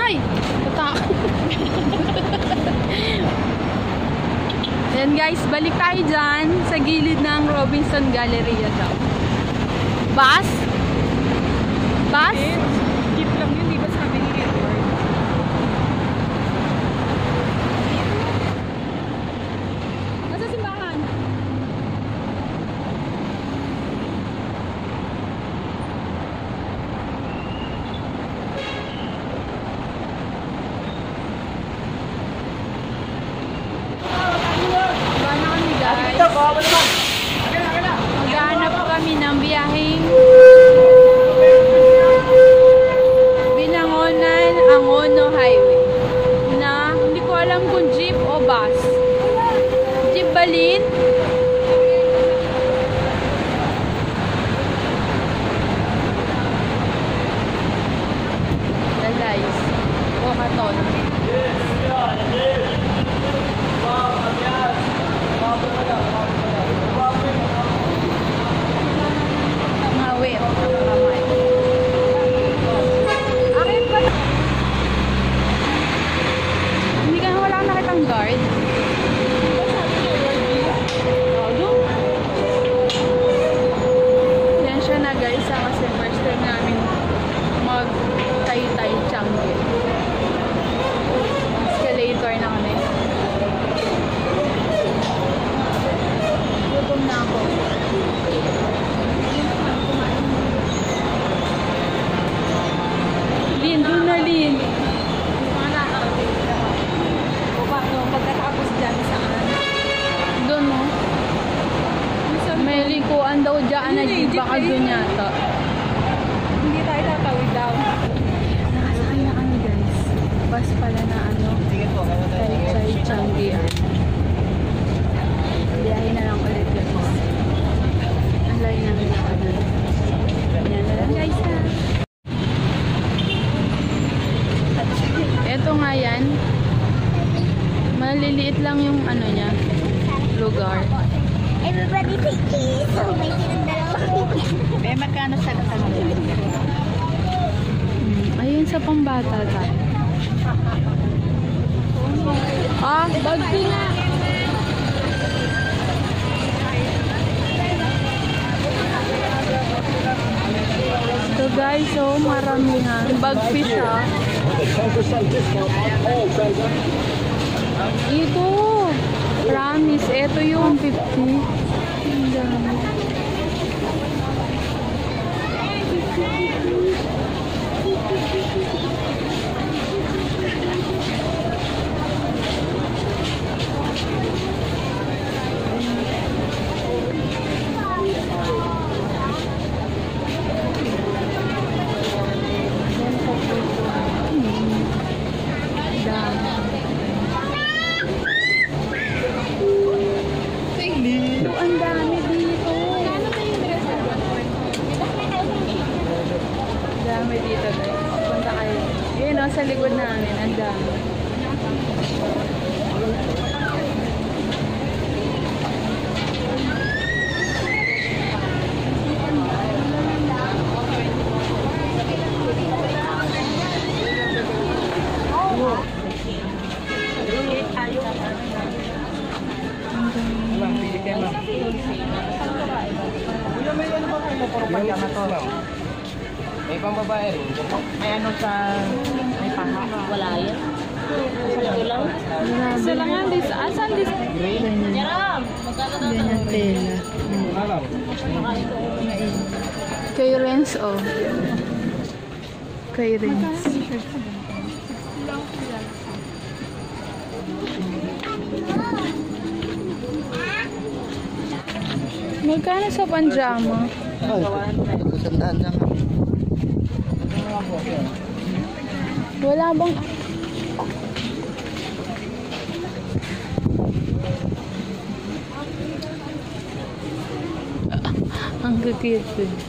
Ay! Tatakot. Yan guys, balik tayo dyan sa gilid ng Robinson Galleria daw. Bus? Bus? Jeep lang yun, di ba sabi ni Edward? Nasa simbahan? Maghanap kami ng biyaheng Binangonan, Angono Highway na hindi ko alam kung jeep o bus. Jeep balin? Dalays o katon. Daw dyan na jeep, baka doon yata. Hindi tayo tatawid daw. Nakasakay na kami guys. Bus pala na ano. Kay Changi. Biyahe na lang ulit guys. Ang layo namin na ano. Yan na lang guys ha. Eto nga yan. Maliliit lang yung ano niya. Lugar. Everybody take it. So, may sinandalaw. May magkano sa kasama? Ayun sa pambata ta. Ah, bag na. So guys, so marami na. Bag fish ha. Ito. Promise, ito yung 50. Ang dami. Sa likod namin, ang dami. May pang babae rin. May ano sa... May paha. Wala yan. Ito lang. Isa lang yan. Asan this? Jaram! Magkano daw Yan ang tela. Alam. Kay Renz, oh. Kay Renz. Magkano sa panjama? Sandaan lang. Wala bang... Ang cute.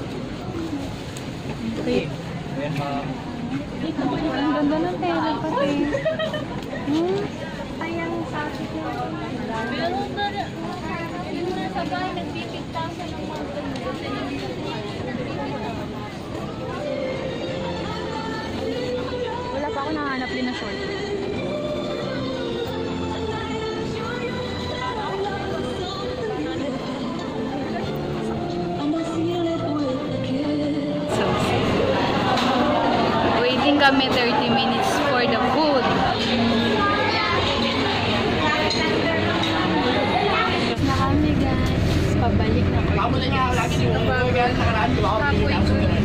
Okay. Ang ganda ng tela pati. Ayang sa akin. Meron na yung nasa bahay, nagpipigtasan ng mga Wala pa ako mahanap din na short. So, waiting kami 30 minutes for the food. Na kami guys. Pabalik na kami. Halfway to